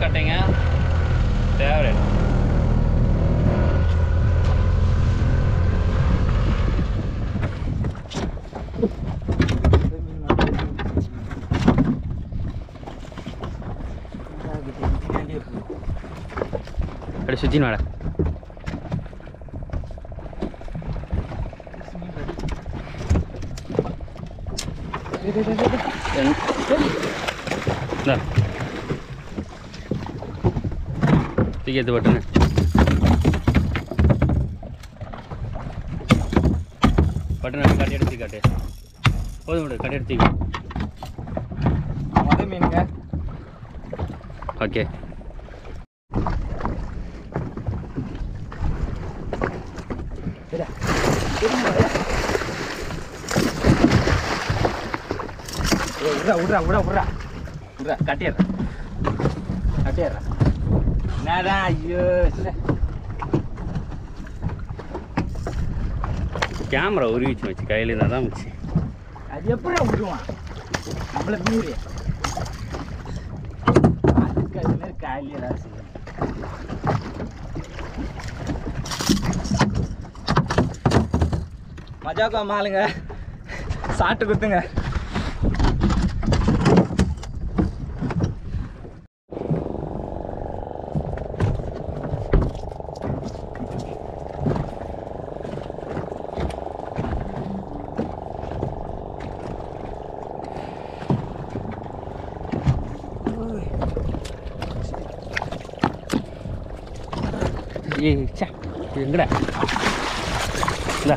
கட்டைங்க favourite. அப்படி சுற்றி வாடா. தூக்கி எடுத்து போட்டுங்க. பட்டனை கட்டி எடுத்து காட்டு. போதும் விடு, கட்டி எடுத்து. அதே மீனுங்க. ஓகே. விட்றா கட்டிடுறேன். என்னடா ஐயோ கேமரா உருவிச்சு வச்சு கையில் இருந்தால் தான் வச்சு. அது எப்படா விடுவான் நம்மள மீறி அதுக்கு அது மாதிரி காலையில் ஏதாவது செய்யணும். மஜாக்கா மாலுங்க சாப்பிட்டு குத்துங்க. எங்கடா இல்லை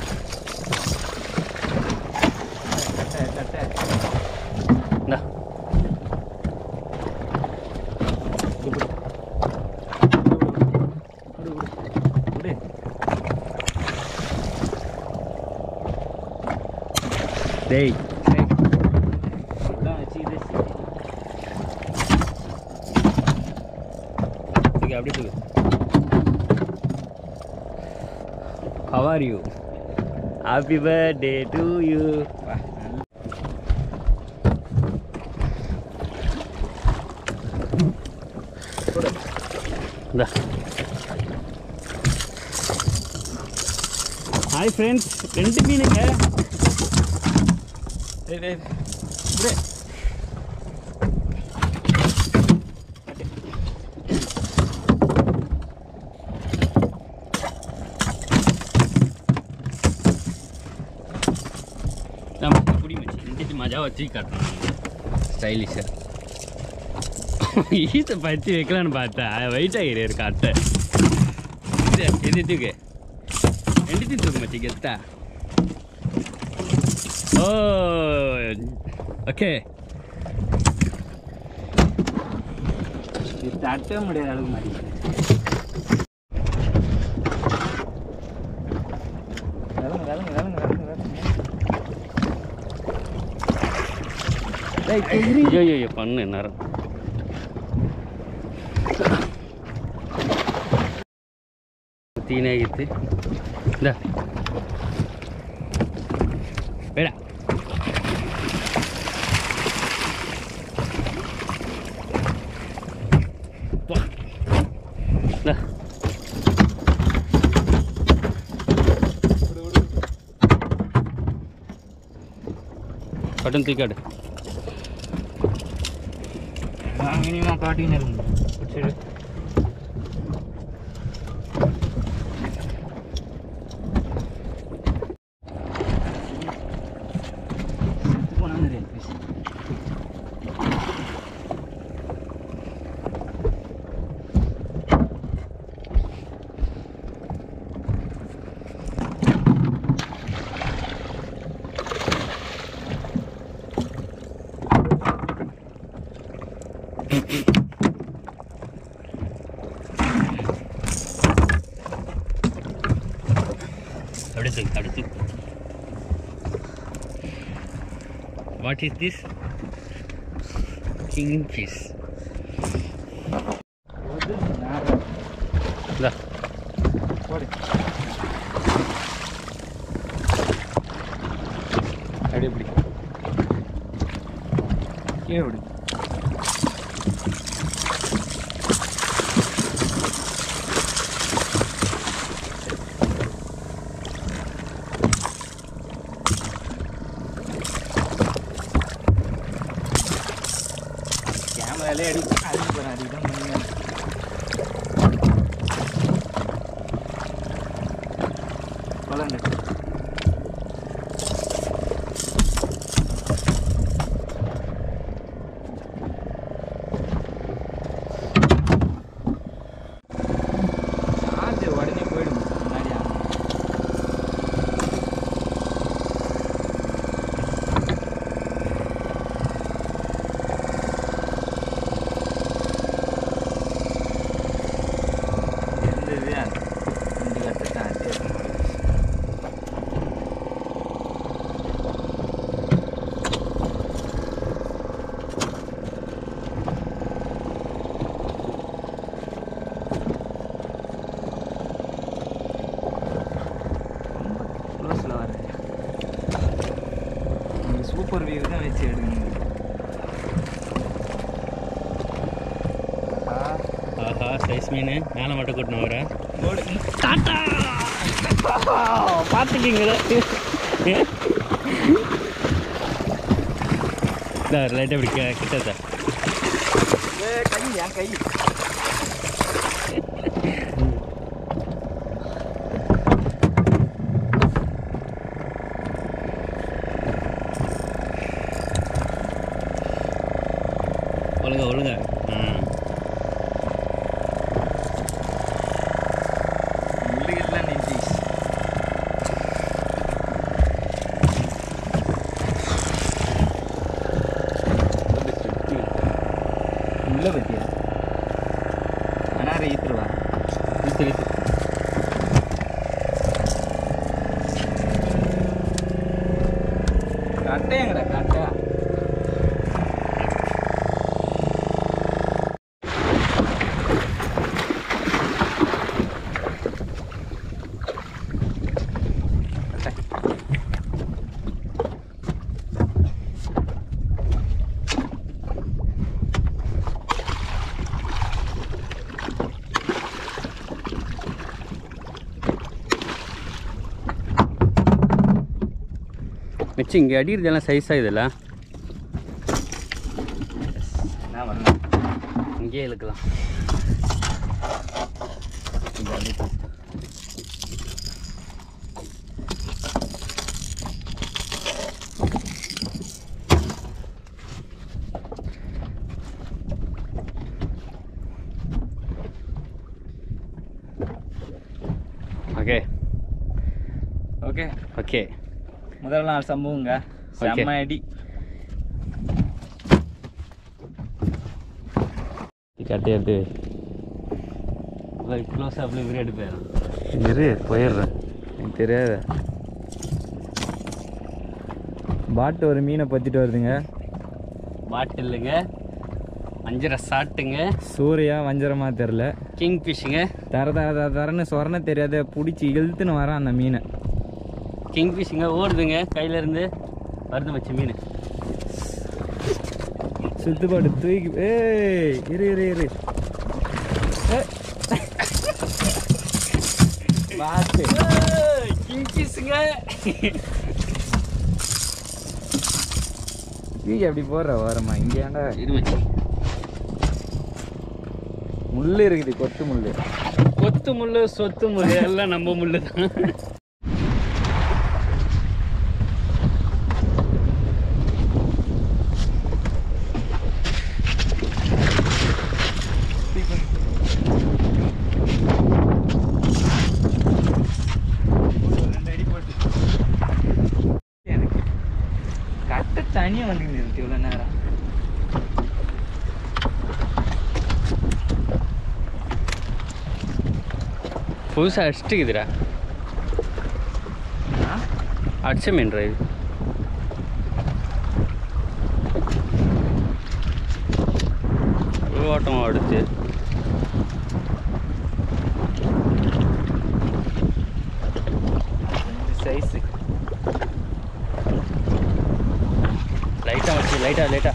இந்தா டேய் அப்படி தூக்கு. How are you? Happy birthday to you. Hi friends, ரெண்டு மீனுங்க. மஜா வச்சு காட்டுறோம் ஸ்டைலிஷாக. ஈஸை பறித்து வைக்கலான்னு பார்த்தா வெயிட் ஆகிடு காட்டை. எது தூக்கு ரெண்டுத்தையும் தூக்கு மச்சி கெத்தா. ஓ ஓகே தட்ட முடியாத அளவுக்கு மாதிரி ஐயோ பண்ணு நேரம். தீனாகித்து இந்த வேடா கட்டன் தூக்காடு. மினிமம் காட்டின்னு இருக்கு. சரி What is this? Kingfish. Da. Adi pidi. Ye pidi. Size மீன் மேலே மட்டும் கூட்டணும் வர டாட்டா பார்த்துக்கிங்களே லைட்டாக இப்படி கிட்ட சார் கை என் கை ஒழுங்க முள்ளுகள்லாம் நெஞ்சு முள்ள பற்றியா அனாரை ஈத்துருவா ஈத்து கட்டையங்கடா கட்டா வச்சு இங்கே அடிக்கிறதெல்லாம் சைஸாக இதில்ல என்ன வரலாம் இங்கேயே இழுக்கலாம் ஓகே ஓகே ஓகே முதல் நாள் சம்பவங்க செம்ம அடி கட்டி எடுத்து க்ளோஸ் அப்ல விரைடு போயிடும் போயிடுறேன் எனக்கு தெரியாது பாட்டு ஒரு மீனை பற்றிட்டு வருதுங்க பாட்டிலுங்க வஞ்சரை சாட்டுங்க சூரியா வஞ்சரமா தெரில கிங் ஃபிஷ்ஷுங்க தரன்னு சொரண தெரியாத பிடிச்சி இழுத்துன்னு வரான் அந்த மீனை கிங் ஃபிஷ்ஷுங்க ஓடுதுங்க கையிலேருந்து வருது வச்ச மீன் சுத்துப்பாட்டு தூக்கி ஏய் இரு பாட்டு கிங் ஃபிஷ்ஷுங்க தூக்கி அப்படி போடுற ஓரமா இங்கே ஏன்டா இது வச்சு முள் இருக்குது கொத்து முள் கொத்து முள்ளு சொத்து முள்ளு எல்லாம் நம்ம முள்ளு தான் கட்ட தனியாக வந்து நிறுத்தி இவ்வளோ நேரம் புதுசாக அடிச்சுட்டுக்குதுடா அடிச்ச மீன்ரா இது ஓட்டமாக அடுத்து சைஸு லைட்டாக வச்சு லைட்டாக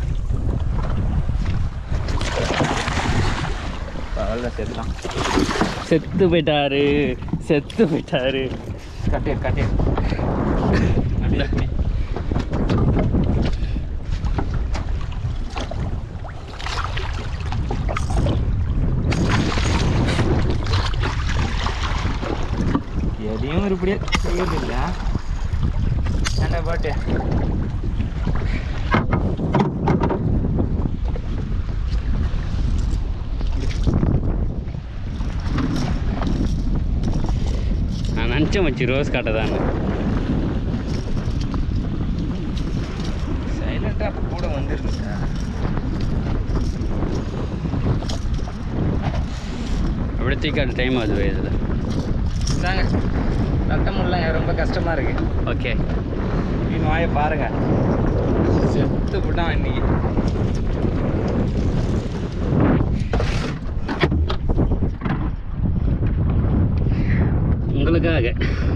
பரவாயில்ல செத்துலாம் செத்து போயிட்டாரு கட்டே எதையும் உருப்படியா செய்யறதில்ல ஏண்டா பாட்டு நான் நினச்சேன் வச்சு ரோஸ் காட்டதான்னு சைலண்டா அப்போ கூட வந்துருந்துச்சா அப்படியே தூக்காது டைம் ஆகுது இதில் இந்தாங்க கட்ட முடியல ரொம்ப கஷ்டமா இருக்கு ஓகே மீன் வாயை பாருங்க செத்து போட்டான் இன்னைக்கு உங்களுக்காக